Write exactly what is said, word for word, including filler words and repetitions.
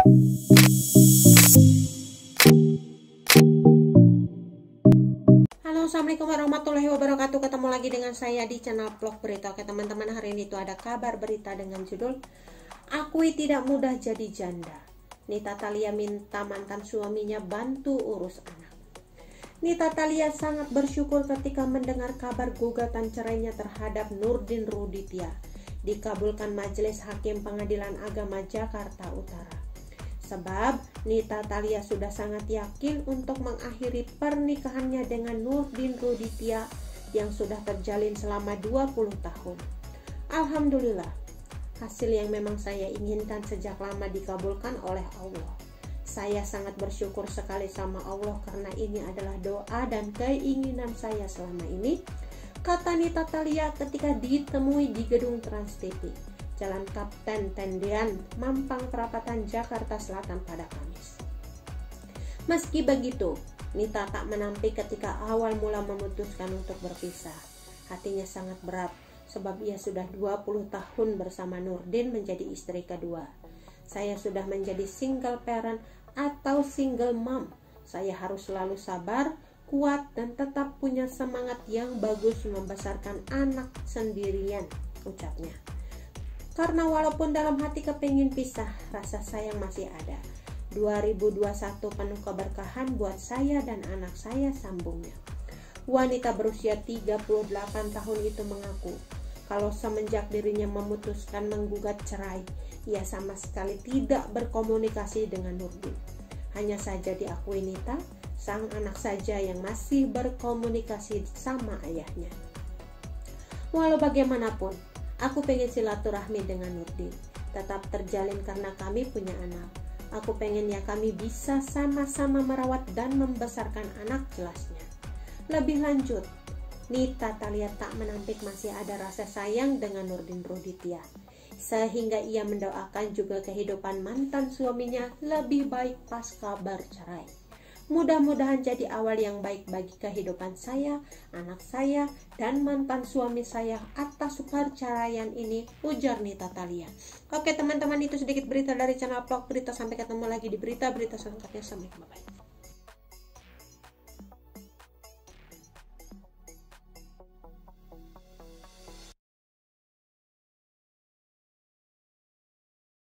Halo, assalamualaikum warahmatullahi wabarakatuh. Ketemu lagi dengan saya di channel vlog berita. Oke teman-teman, hari ini itu ada kabar berita dengan judul Akui tidak mudah jadi janda. Nita Thalia minta mantan suaminya bantu urus anak. Nita Thalia sangat bersyukur ketika mendengar kabar gugatan cerainya terhadap Nurdin Ruditya dikabulkan Majelis Hakim Pengadilan Agama Jakarta Utara. Sebab Nita Thalia sudah sangat yakin untuk mengakhiri pernikahannya dengan Nurdin Ruditya yang sudah terjalin selama dua puluh tahun. Alhamdulillah, hasil yang memang saya inginkan sejak lama dikabulkan oleh Allah. Saya sangat bersyukur sekali sama Allah karena ini adalah doa dan keinginan saya selama ini, kata Nita Thalia ketika ditemui di gedung Trans T V, Jalan Kapten Tendean, Mampang Perapatan, Jakarta Selatan pada Kamis. Meski begitu, Nita tak menampik ketika awal mula memutuskan untuk berpisah. Hatinya sangat berat sebab ia sudah dua puluh tahun bersama Nurdin menjadi istri kedua. Saya sudah menjadi single parent atau single mom. Saya harus selalu sabar, kuat, dan tetap punya semangat yang bagus membesarkan anak sendirian, ucapnya. Karena walaupun dalam hati kepingin pisah, rasa sayang masih ada. dua ribu dua puluh satu penuh keberkahan buat saya dan anak saya, sambungnya. Wanita berusia tiga puluh delapan tahun itu mengaku kalau semenjak dirinya memutuskan menggugat cerai, ia sama sekali tidak berkomunikasi dengan Nurdin. Hanya saja diakui Nita, sang anak saja yang masih berkomunikasi sama ayahnya. Walau bagaimanapun, aku pengen silaturahmi dengan Nurdin tetap terjalin karena kami punya anak. Aku pengen ya kami bisa sama-sama merawat dan membesarkan anak, jelasnya. Lebih lanjut, Nita Thalia tak menampik masih ada rasa sayang dengan Nurdin Ruditya, sehingga ia mendoakan juga kehidupan mantan suaminya lebih baik pasca bercerai. Mudah-mudahan jadi awal yang baik bagi kehidupan saya, anak saya, dan mantan suami saya atas perceraian ini, ujar Nita Thalia. Oke teman-teman, itu sedikit berita dari channel vlog berita. Sampai ketemu lagi di berita-berita selanjutnya. Assalamualaikum.